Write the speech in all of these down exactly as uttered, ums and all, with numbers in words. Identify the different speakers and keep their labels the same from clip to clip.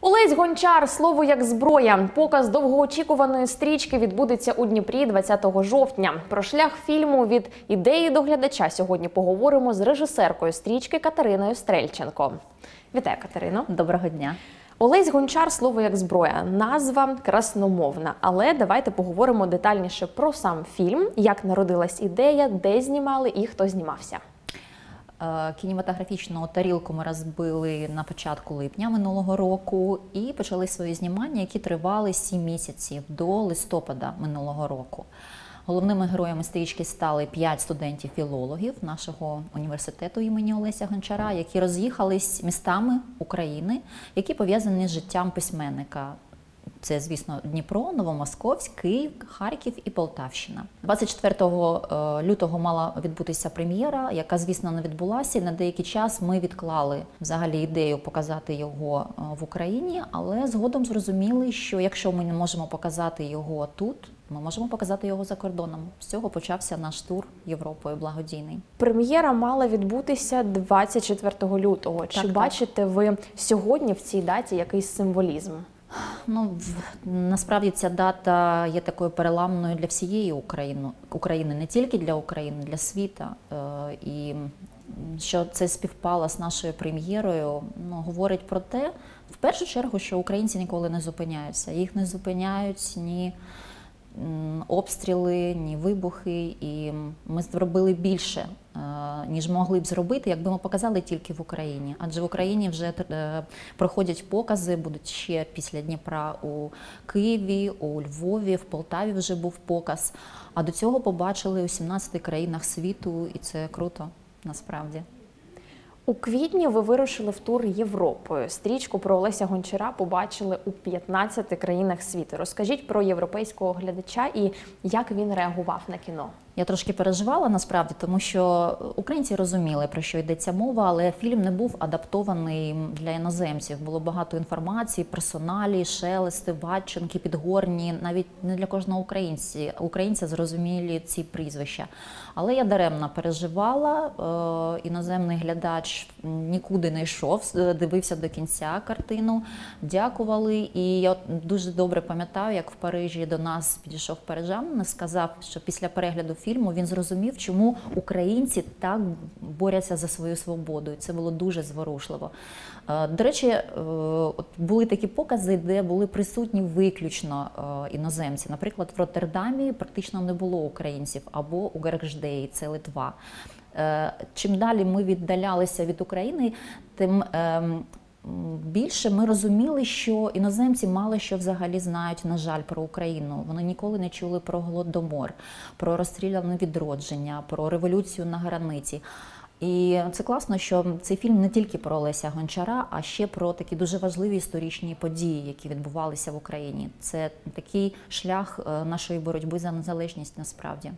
Speaker 1: Олесь Гончар. Слово як зброя. Показ довгоочікуваної стрічки відбудеться у Дніпрі двадцятого жовтня. Про шлях фільму від ідеї до глядача сьогодні поговоримо з режисеркою стрічки Катериною Стрельченко. Вітаю, Катерино.
Speaker 2: Доброго дня.
Speaker 1: Олесь Гончар. Слово як зброя. Назва красномовна. Але давайте поговоримо детальніше про сам фільм, як народилась ідея, де знімали і хто знімався.
Speaker 2: Кінематографічну тарілку ми розбили на початку липня минулого року і почали свої знімання, які тривали сім місяців до листопада минулого року. Головними героями стрічки стали п'ять студентів-філологів нашого університету імені Олеся Гончара, які роз'їхались містами України, які пов'язані з життям письменника. Це, звісно, Дніпро, Новомосковськ, Київ, Харків і Полтавщина. двадцять четвертого лютого мала відбутися прем'єра, яка, звісно, не відбулася. На деякий час ми відклали взагалі ідею показати його в Україні, але згодом зрозуміли, що якщо ми не можемо показати його тут, ми можемо показати його за кордоном. З цього почався наш тур Європою благодійний.
Speaker 1: Прем'єра мала відбутися двадцять четвертого лютого.
Speaker 2: Так,
Speaker 1: Чи
Speaker 2: так.
Speaker 1: бачите ви сьогодні в цій даті якийсь символізм?
Speaker 2: Ну, насправді ця дата є такою переламною для всієї України, України, не тільки для України, для світу. І що це співпало з нашою прем'єрою, ну, говорить про те, в першу чергу, що українці ніколи не зупиняються. Їх не зупиняють ні обстріли, ні вибухи, і ми зробили більше, ніж могли б зробити, якби ми показали тільки в Україні. Адже в Україні вже проходять покази, будуть ще після Дніпра у Києві, у Львові, в Полтаві вже був показ. А до цього побачили у сімнадцяти країнах світу, і це круто, насправді.
Speaker 1: У квітні ви вирушили в тур Європою. Стрічку про Олеся Гончара побачили у п'ятнадцяти країнах світу. Розкажіть про європейського глядача і як він реагував на кіно.
Speaker 2: Я трошки переживала, насправді, тому що українці розуміли, про що йдеться мова, але фільм не був адаптований для іноземців. Було багато інформації, персоналі, шелести, Ватченки, Підгорні, навіть не для кожного українця, українця зрозумілі ці прізвища. Але я даремно переживала, іноземний глядач нікуди не йшов, дивився до кінця картину, дякували. І я дуже добре пам'ятаю, як в Парижі до нас підійшов парижанин і сказав, що після перегляду фільму він зрозумів, чому українці так борються за свою свободу. І це було дуже зворушливо. До речі, були такі покази, де були присутні виключно іноземці. Наприклад, в Роттердамі практично не було українців, або у Гаргждеї, це Литва. Чим далі ми віддалялися від України, тим більше ми розуміли, що іноземці мало що взагалі знають, на жаль, про Україну. Вони ніколи не чули про Голодомор, про розстріляне відродження, про революцію на границі. І це класно, що цей фільм не тільки про Олеся Гончара, а ще про такі дуже важливі історичні події, які відбувалися в Україні. Це такий шлях нашої боротьби за незалежність насправді.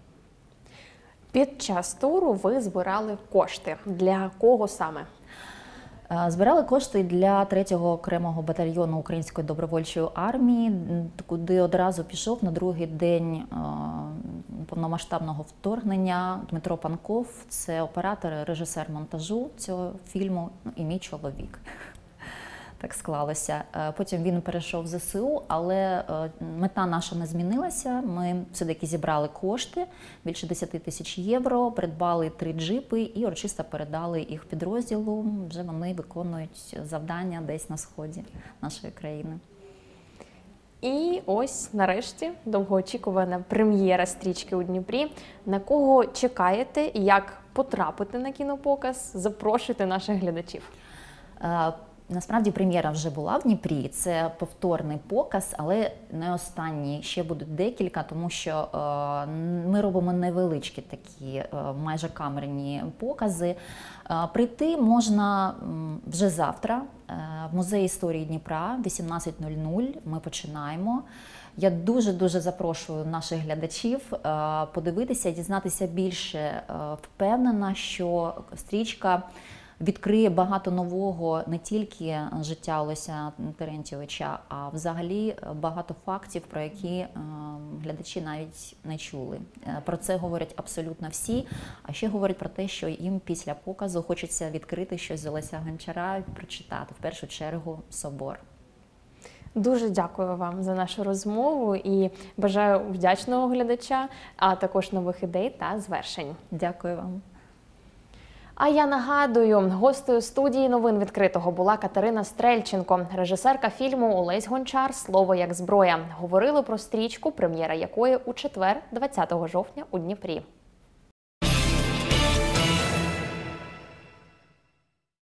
Speaker 1: Під час туру ви збирали кошти. Для кого саме?
Speaker 2: Збирали кошти для третього окремого батальйону Української добровольчої армії, куди одразу пішов на другий день повномасштабного вторгнення Дмитро Панков. Це оператор, режисер монтажу цього фільму і мій чоловік. Так склалося. Потім він перейшов в зе се у, але мета наша не змінилася. Ми все-таки зібрали кошти, більше десяти тисяч євро, придбали три джипи і урочисто передали їх підрозділу. Вже вони виконують завдання десь на сході нашої країни.
Speaker 1: І ось, нарешті, довгоочікувана прем'єра стрічки у Дніпрі. На кого чекаєте і як потрапити на кінопоказ? Запрошуйте наших глядачів.
Speaker 2: Насправді прем'єра вже була в Дніпрі, це повторний показ, але не останній, ще будуть декілька, тому що е, ми робимо невеличкі такі, е, майже камерні покази. Е, прийти можна вже завтра е, в Музей історії Дніпра, вісімнадцята нуль нуль, ми починаємо. Я дуже-дуже запрошую наших глядачів е, подивитися, дізнатися більше. Е, впевнена, що стрічка відкриє багато нового не тільки життя Олеся Терентьєвича, а взагалі багато фактів, про які глядачі навіть не чули. Про це говорять абсолютно всі, а ще говорять про те, що їм після показу хочеться відкрити щось з Олеся Гончара і прочитати, в першу чергу, «Собор».
Speaker 1: Дуже дякую вам за нашу розмову і бажаю вдячного глядача, а також нових ідей та звершень.
Speaker 2: Дякую вам.
Speaker 1: А я нагадую, гостею студії новин відкритого була Катерина Стрельченко, режисерка фільму «Олесь Гончар. Слово як зброя». Говорили про стрічку, прем'єра якої у четвер, двадцятого жовтня у Дніпрі.